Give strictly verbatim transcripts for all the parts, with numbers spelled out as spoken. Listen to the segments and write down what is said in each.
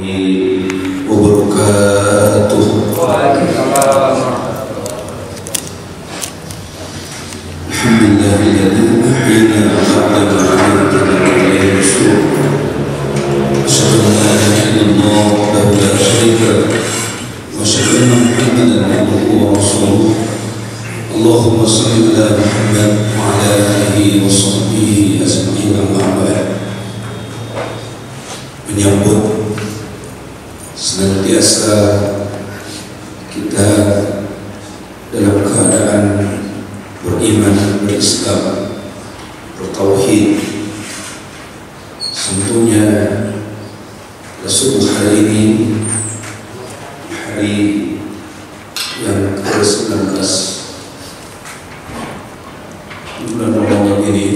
wabarakatuh. Alhamdulillahilladzi ahyana ba'da ma'amatana wa yusur. Asyhadu an la ilaha illallah wahdahu la syarika lahu wa asyhadu anna Muhammadan abduhu wa rasuluh. Allahumma shalli ala Muhammad wa ala alihi wa sahbihi ajma'in, amma ba'd. Menyambut senantiasa kita dalam keadaan beriman, berislam, bertauhid. Tentunya subuh hari ini, hari yang ke sembilan belas bulan Ramadan ini,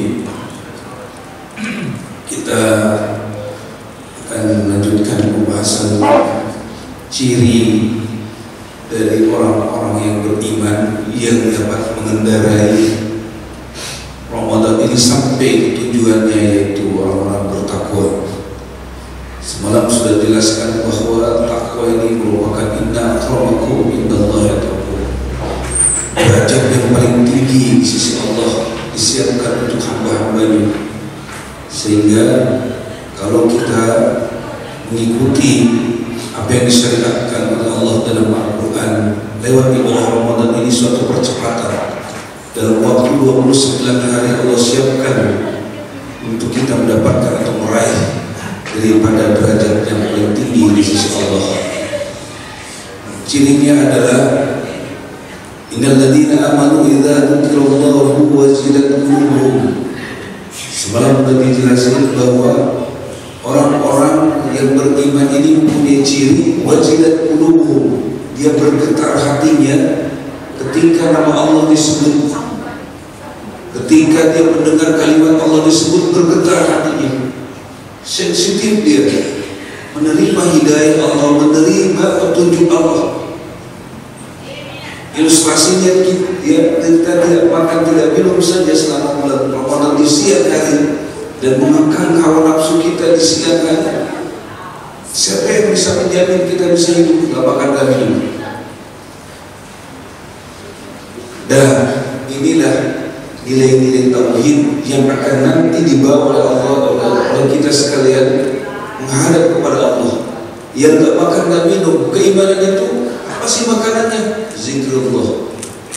kita akan melanjutkan pembahasan ciri dari orang-orang yang beriman yang dapat mengendarai Ramadan ini sampai tujuannya, yaitu orang-orang bertakwa. Semalam sudah dijelaskan bahwa takwa ini merupakan inna akramakum indallahi atqakum, derajat yang paling tinggi di sisi Allah disiapkan untuk hamba-hambanya. Sehingga kalau kita mengikuti apa yang disyariatkan oleh Allah dalam Al-Quran lewat ibadah Ramadan ini, suatu percepatan dalam waktu dua puluh sembilan hari Allah siapkan untuk kita mendapatkan atau meraih daripada derajat yang paling tinggi di sisi Allah. Cirinya adalah innal ladzina amanu idza dzukirallahu wajilat qulubuhum. Semalam sudah dijelaskan bahwa orang-orang yang beriman ini mempunyai ciri wajilat qulubuhum, dia bergetar hatinya ketika nama Allah disebut. Ketika dia mendengar kalimat Allah disebut, bergetar hatinya, sensitif dia menerima hidayah Allah, menerima petunjuk Allah. Ilustrasinya dia kita tidak makan tidak minum saja selama bulan Ramadan di siang hari dan mengangkat hawa nafsu kita di siang hari. Siapa yang bisa menjamin kita bisa hidup tidak makan dan minum? Dan inilah nilai-nilai tauhid yang akan nanti dibawa oleh Allah oleh kita sekalian menghadap kepada Allah. Yang tidak makan dan minum, keimanan itu apa sih makanannya? Zikrullah,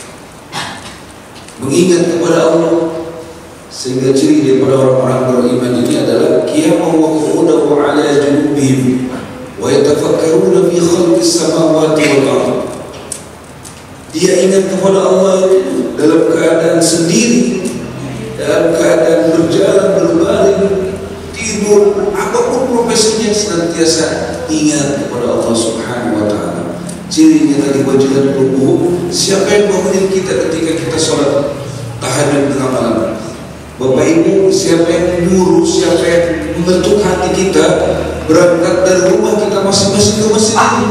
mengingat kepada Allah. Sehingga ciri daripada orang-orang beriman ini adalah qiyaman wa qu'udan wa 'ala junubihim wa yatafakkaruna fi khalqis samawati wal ardh. Dia ingat kepada Allah itu dalam keadaan sendiri, dalam keadaan berjalan, berbaring, tidur, apapun profesinya, senantiasa ingat kepada Allah Subhanahu wa ta'ala. Cirinya tadi wajilat qulubuhum. Siapa yang bangunin kita ketika kita sholat tahajud tengah malam? Bapak Ibu, siapa yang menyuruh, siapa yang membentuk hati kita berangkat dari rumah kita masing-masing ke masjid ini?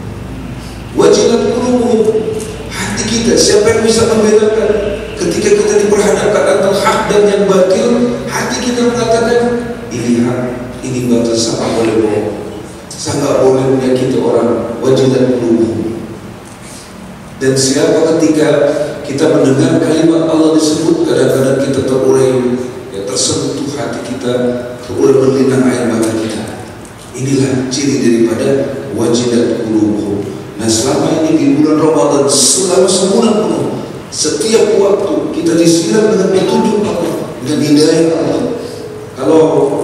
Wajilat qulubuhum, hati kita. Siapa yang bisa membedakan ketika kita diperhadapkan antara hak dan yang batil? Hati kita mengatakan ini hak, ini batil, sama boleh bohong, saya nggak boleh menyakiti orang. Wajilat qulubuhum. Dan siapa ketika kita mendengar kalimat Allah disebut, kadang-kadang kita terurai, ya, tersentuh hati kita, terurai berlinang air mata kita. Inilah ciri daripada wajilat qulubuhum. Nah, selama ini di bulan Ramadan, selama sebulan penuh, setiap waktu kita disiram dengan petunjuk Allah, dengan hidayah Allah. Kalau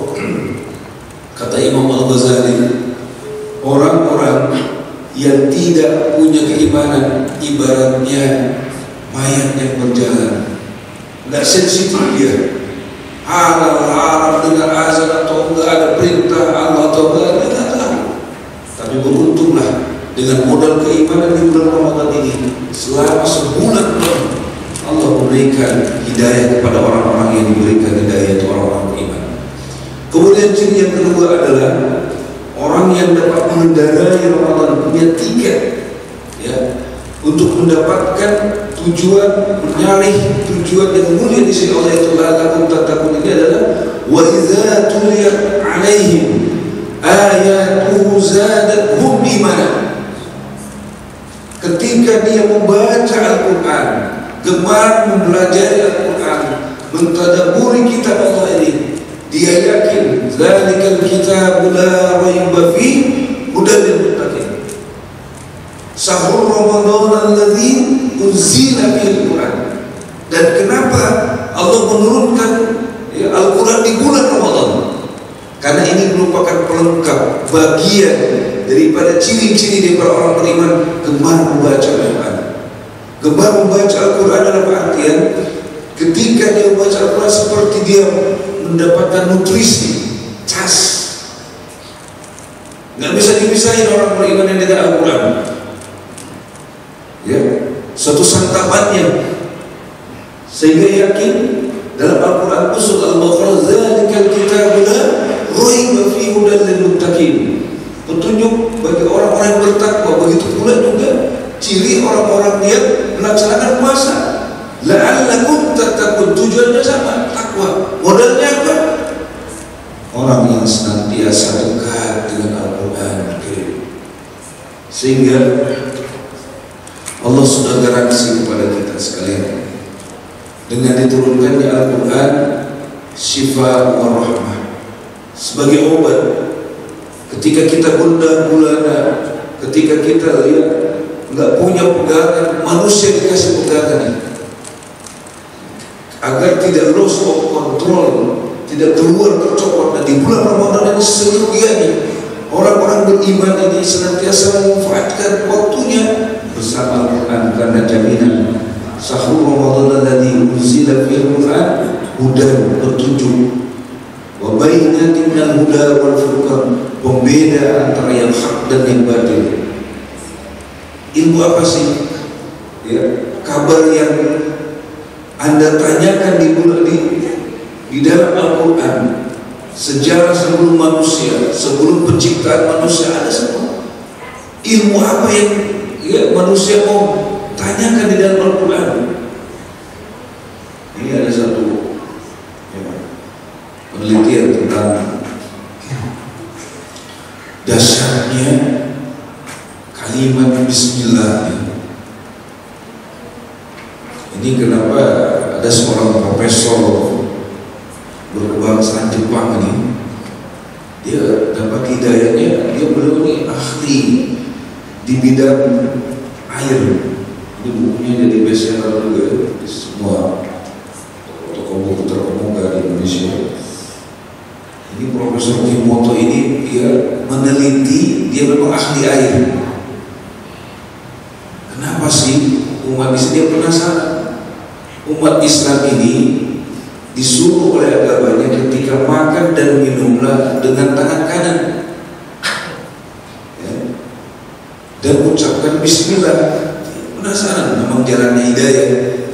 kata Imam Al-Ghazali, orang-orang yang tidak punya keimanan ibaratnya mayat yang berjalan, nggak sensitif dia, halal haram dengan azan atau enggak, ada perintah Allah atau enggak, dia nggak tahu. Tapi beruntunglah dengan modal keimanan di bulan Ramadan ini, selama sebulan Allah memberikan hidayah kepada orang-orang yang diberikan hidayah, itu orang-orang beriman. Kemudian ciri yang kedua adalah orang yang dapat mengendarai Ramadan, punya tiket, ya, untuk mendapatkan tujuan, mencari tujuan yang mulia di sisi Allah, itu la'allakum tattaqun. Ini adalah wa idza tuliyat 'alaihim ayatuhu zadatuhum imana. Ketika dia membaca Al-Quran, gemar mempelajari Al-Quran, mentadaburi kitab Allah ini, dia yakin zalikal kitabul la raiba fi hudal lil muttaqin. Sahur Ramadan alladzi unzila fil Quran. Dan kenapa Allah menurunkan ya, Al-Quran di bulan Ramadan? Karena ini merupakan pelengkap bagian daripada ciri-ciri daripada orang beriman gemar membaca Al-Quran. Gemar membaca Al-Quran dalam artian ketika dia membaca Al-Quran seperti dia mendapatkan nutrisi, cas. Nggak bisa dipisahin orang beriman yang dengan Al-Quran. Ya, suatu santapannya, sehingga yakin dalam Al-Quran khusus Al-Baqarah zalikal kitabul la raiba fihi hudal lil muttaqin. Petunjuk bagi orang-orang yang bertakwa. Begitu pula juga ciri orang-orang yang melaksanakan puasa. La'allakum tattaqun, tujuannya sama, takwa. Modalnya apa? Orang yang senantiasa dekat dengan Al-Quran. Sehingga Allah sudah garansi kepada kita sekalian dengan diturunkannya Al-Quran syifa wa rahmah, sebagai obat ketika kita gundah gulana, ketika kita lihat nggak punya pegangan, manusia dikasih pegangan agar tidak loss of control, tidak keluar tercopot. Dan di bulan Ramadan ini seyogianya orang-orang beriman ini senantiasa memanfaatkan waktunya bersama Al-Quran, karena jaminan sahur Ramadan alladzi unzila fil Quran hudan, petunjuk, wa bainatin minal huda wal furqan, pembeda antara yang hak dan yang batil. Ilmu apa sih? Ya, kabar yang Anda tanyakan di di, di dalam Al-Quran, sejarah sebelum manusia, sebelum penciptaan manusia ada semua. Ilmu apa yang ya, manusia mau tanyakan di dalam Al-Quran. Ini ada satu ya, penelitian tentang dasarnya kalimat Bismillah. Ini kenapa ada seorang profesor berkebangsaan Jepang ini, dia dapat hidayahnya, dia beliau ini ahli di bidang air. Ini bukunya jadi bestseller juga di semua toko buku terkemuka di Indonesia. Ini Profesor Kimoto ini dia meneliti, dia memang ahli air. Kenapa sih umat Islam, dia penasaran? Umat Islam ini disuruh oleh agamanya ketika makan dan minumlah dengan tangan kanan, ya, dan ucapkan Bismillah. Penasaran, memang jalannya hidayah.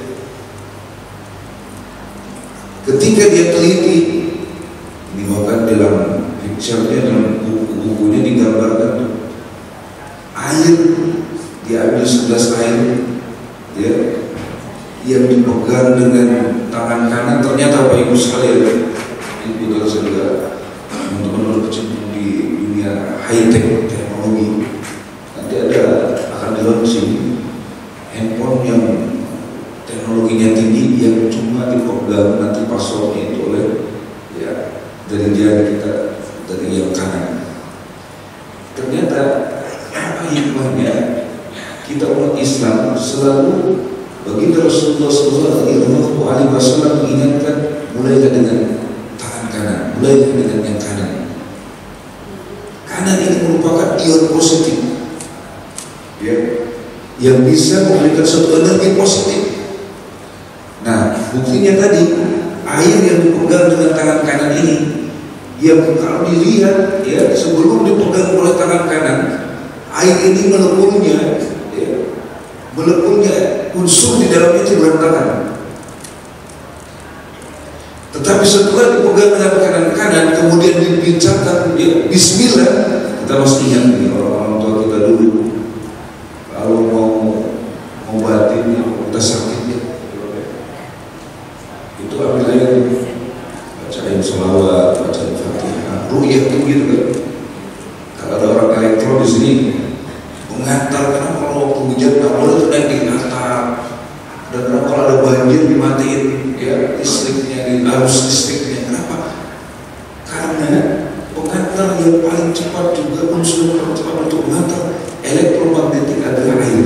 Ketika dia teliti, ini bahkan dalam picture-nya, dalam buku-bukunya digambarkan air, diambil segelas air, ya, yang dipegang dengan tangan kanan. Ternyata Bapak Ibu sekalian, ibu dan saudara, teman-teman berkecimpung di dunia high-tech teknologi, nanti ada akan di-launching handphone yang teknologinya tinggi, yang cuma dipegang nanti passwordnya itu oleh ya dari jari kita, dari yang kanan. Ternyata apa hikmahnya kita umat Islam selalu baginda Rasulullah shallallahu alaihi wasallam mengingatkan, mulailah dengan tangan kanan, mulailah dengan yang kanan. Kanan ini merupakan ion positif, ya, yang bisa memberikan suatu energi positif. Nah, buktinya tadi air yang dipegang dengan tangan kanan ini, yang kalau dilihat ya sebelum dipegang oleh tangan kanan, air ini meleburnya, ya, meleburnya unsur di dalam itu berantakan. Tetapi setelah dipegang dengan kanan kanan, kemudian dibincangkan ya, Bismillah, kita harus ingat nih orang-orang tua kita dulu, kalau mau ngobatin kita sakitnya, itu ambil aja, bacain sholawat, bacain Fatihah, ruqyah itu gitu kan. Kalau ada orang kayak sini mengantar, karena kalau waktu hujan nggak boleh tuh naik di atap, dan kenapa kalau ada banjir dimatiin ya listriknya, di arus listriknya. Kenapa? Karena pengantar yang paling cepat juga unsur yang paling cepat untuk mengantar elektromagnetik adalah air.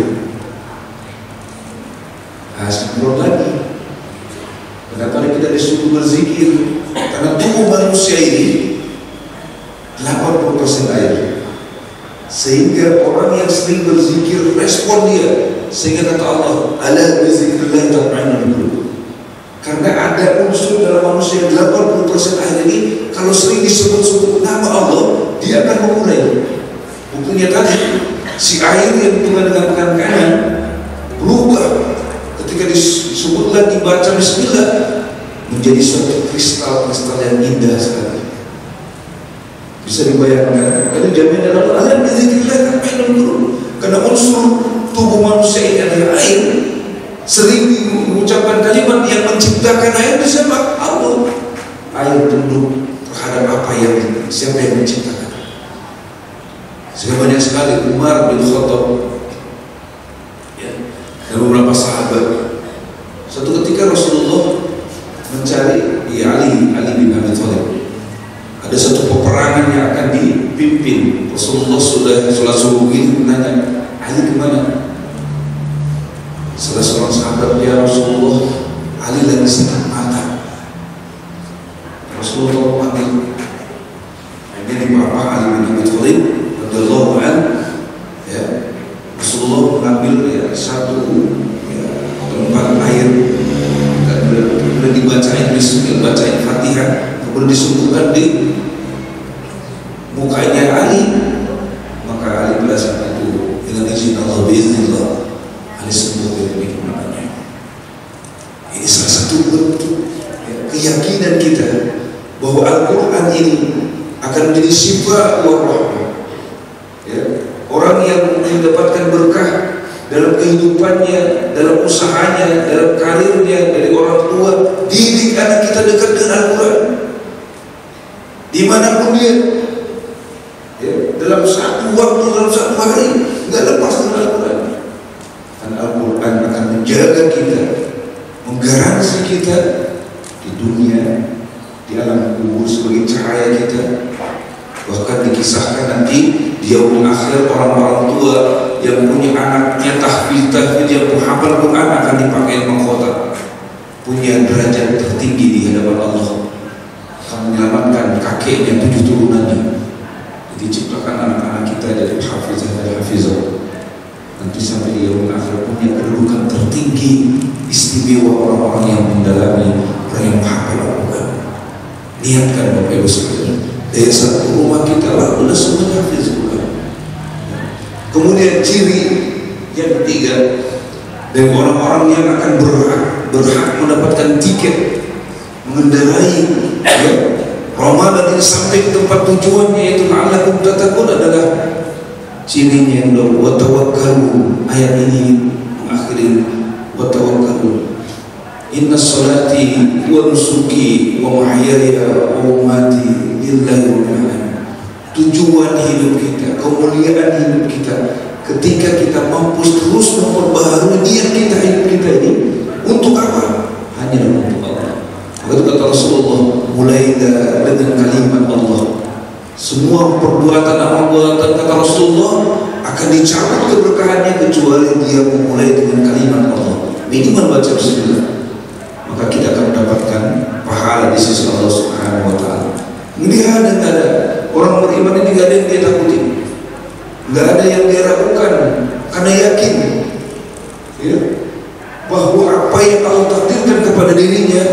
Nah, sebelum lagi, kenapa kita disuruh berzikir? Karena tubuh manusia ini delapan puluh persen air. Sehingga orang yang sering berzikir respon dia, sehingga kata Allah, ala bizikrillah tatma'innul qulub. Karena ada unsur dalam manusia delapan puluh persen air ini, kalau sering disebut-sebut nama Allah, dia akan mengurai. Buktinya tadi, si air yang dibuka dengan tangan kanan berubah ketika disebut lagi baca bismillah menjadi suatu kristal-kristal yang indah sekali. Bisa dibayangkan, itu jaminan Allah ala bizikrillah tatma'innul qulub. Karena unsur tubuh manusia ini adalah air. Sering mengucapkan kalimat yang menciptakan air itu siapa? Allah. Air tunduk terhadap apa yang siapa yang menciptakan. Sehingga banyak sekali Umar bin Khattab ya, dan beberapa sahabat. Suatu ketika Rasulullah mencari di Ali Ali bin Abi Thalib. Ada satu peperangan yang akan dipimpin. Rasulullah sudah sholat subuh ini menanya, Ali kemana? Salah seorang sahabat, ya Rasulullah, Ali lagi sakit mata. Rasulullah panggil. Ini Bapak Ali bin Abi Thalib radhiyallahu anhu. Ya, Rasulullah mengambil ya, satu ya, tempat air, kemudian dibacain bismillah, bacain Fatihah, kemudian disebutkan di mukanya Ali. Maka Ali pada saat itu dengan izin Allah, biiznillah, Ali sembuh dari kemananya. Ini salah satu bentuk ya, keyakinan kita bahwa Al-Quran ini akan menjadi syifa wa rahmah. Ya, orang yang mendapatkan berkah dalam kehidupannya, dalam usahanya, dalam karirnya, dari orang tua, didik anak kita dekat dengan Al-Quran. Dimanapun dia, ya, dalam satu waktu, dalam satu hari, nggak lepas dari Al-Quran. Dan Al-Quran akan menjaga kita, menggaransi kita di dunia, di alam kubur sebagai cahaya kita. Bahkan dikisahkan nanti di yaumul akhir orang-orang tua yang punya anaknya tahfiz tahfiz yang menghafal Quran akan dipakai mahkota, punya derajat tertinggi di hadapan Allah, akan menyelamatkan kakeknya tujuh turunannya. Jadi ciptakan anak-anak kita dari hafizah dan hafizah. Nanti sampai di yaumul akhir punya kedudukan tertinggi, istimewa orang-orang yang mendalami, orang yang menghafal Al-Quran. Niatkan Bapak Ibu sekalian, dari satu rumah kita lah sudah semuanya hafiz Quran. Kemudian ciri yang ketiga dari orang-orang yang akan berhak berhak mendapatkan tiket mengendarai ya, Ramadan ini sampai ke tempat tujuannya, yaitu la'allakum tattaqun, adalah cirinya yang wa tawakkalu. Ayat ini mengakhiri wa tawakkalu. Inna salati wa nusuki wa mahyaya wa mamati lillahi rabbil alamin. Tujuan hidup kita, kemuliaan hidup kita, ketika kita mampu terus memperbaharui niat kita, hidup kita ini untuk apa? Hanya untuk Allah. Maka kata Rasulullah, mulai dengan kalimat Allah, semua perbuatan amal perbuatan kata Rasulullah akan dicabut keberkahannya kecuali dia memulai dengan kalimat Allah. Minimal baca bismillah, maka kita akan mendapatkan pahala di sisi Allah Subhanahu wa taala. Ini ada nggak ada orang beriman ini, nggak ada yang dia takuti, nggak ada yang dia ragukan, karena yakin ya, bahwa apa yang Allah takdirkan kepada dirinya.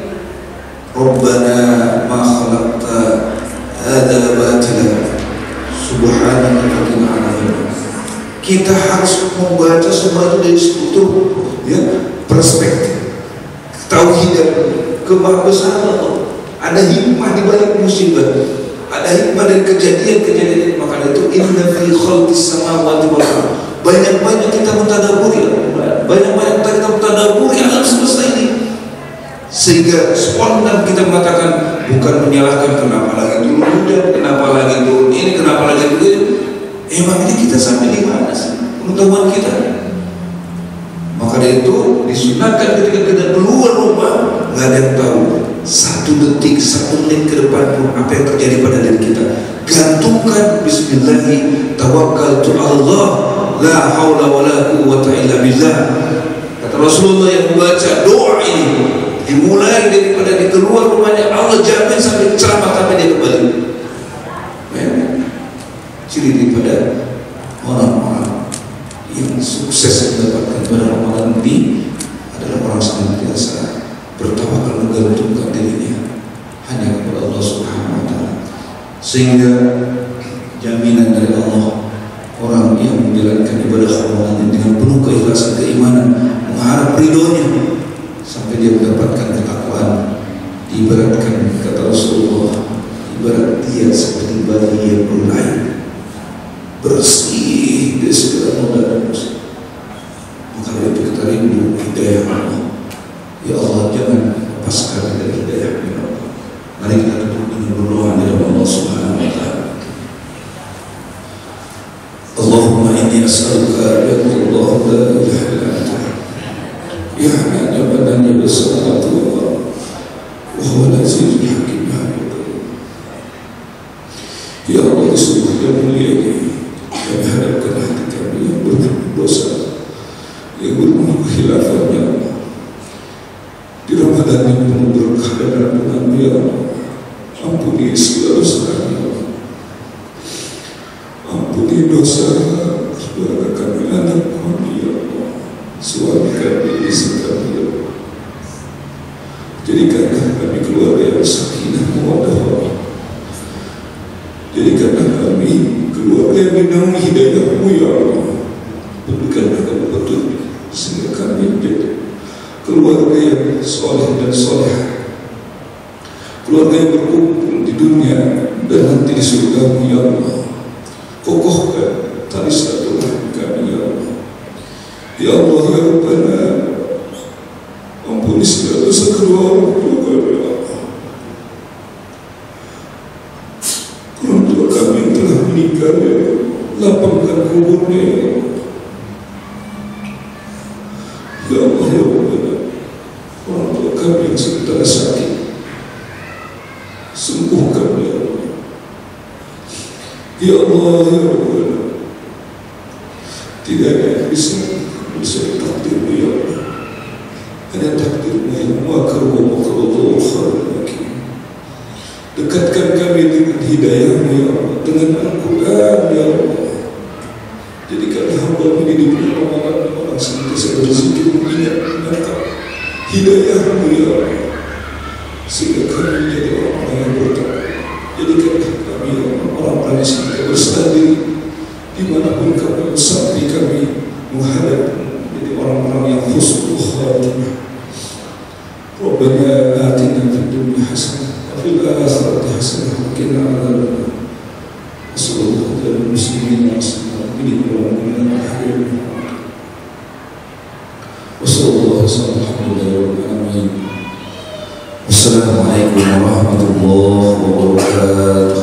Rabbana ma khalaqta hadza batila subhanaka faqina adzabannar. Kita harus membaca semua itu dari struktur ya, perspektif tauhid, kemahabesaran Allah. Ada hikmah di balik musibah, ada hikmah dari kejadian-kejadian. Maka itu inna fi khalqis samawati wal ardh. Banyak-banyak kita mentadaburi, banyak-banyak kita mentadaburi alam semesta ini, sehingga spontan kita mengatakan, bukan menyalahkan kenapa lagi turun hujan, kenapa lagi turun ini, kenapa lagi turun. Memang ini kita sampai di mana sih pengetahuan kita? Maka dari itu disunahkan ketika kita keluar rumah, nggak ada yang tahu satu detik, satu menit ke depan pun apa yang terjadi pada diri kita. Gantungkan Bismillahi tawakkaltu Allah la haula wala quwwata illa billah. Kata Rasulullah yang membaca doa ini dimulai daripada di keluar rumahnya, Allah jamin sampai ceramah sampai dia kembali. Memang ciri daripada orang-orang yang sukses mendapatkan pada Ramadan ini adalah orang senantiasa bertawakal, menggantungkan dirinya hanya kepada Allah Subhanahu wa taala, sehingga jaminan dari Allah orang yang menjalankan ibadah Ramadan dengan penuh keikhlasan, keimanan, mengharap ridhonya sampai dia mendapatkan ketakwaan, diibaratkan kata Rasulullah, ibarat dia seperti bayi yang berair bersih dari segala noda dan dosa. Maka itu kita rindu hidayah Allah. Ya Allah, jangan lepaskan dari hidayah Allah. Mari kita tutup dengan berdoa kepada Allah Subhanahu wa taala. Allahumma inni as'aluka ya Allah la ilaha illa anta ya man jabadani bis-salatu wa huwa al-azizul hakim. Ya Allah, sungguh yang mulia ini kami hadapkan hati kami yang berdosa, yang berumur kekhilafan, ya Allah. Di Ramadan yang penuh berkah dan rahmat, ya Allah, ampuni segala dosa kami, ya Allah. Ampuni dosa keluarga kami, anak kami, ya Allah, suami kami, istri kami, ya Allah. Jadikanlah kami keluarga yang sakinah mawaddah, ya Allah. Jadikanlah kami keluarga yang menaungi hidayah-Mu, ya Allah. Berikanlah kami petunjuk sehingga kami menjadi keluarga yang soleh dan soleh, keluarga yang berkumpul di dunia dan nanti di surga-Mu, ya Allah. Kokohkan tali silaturahmi kami, ya Allah. Ya Allah, ya Rabbana, ampuni segala dosa kedua orang tua kami, ya Allah. Orang tua kami yang telah meninggal, ya Allah, lapangkan kuburnya, ya Allah. Ya Allah, ya Rabbana, orang tua kami yang sementara sakit, sembuhkan, ya Allah. Ya Allah, ya Rabbana, tidak ada yang bisa bisa takdirmu, ya Allah. Hanya takdirmu yang makar wa makar Allah khairul hakim. Dekatkan kami dengan hidayah-Mu, ya Allah, dengan Al-Quran, ya Allah. Jadikanlah hamba-Mu di dunia Ramadan orang senantiasa berzikir, mengingat menangkap hidayah-Mu, ya Allah, sehingga kami menjadi orang-orang yang bertakwa. Jadikanlah kami orang-orang yang senantiasa berserah diri dimanapun kami sampai kami menghadap menjadi orang-orang yang husnul khatimah. Rabbana atina fid dunya hasanah wa fil akhirati hasanah wa qina adzabannar. Sallallahu alaihi wasallam wa sallam ala Wassalamualaikum warahmatullahi wabarakatuh.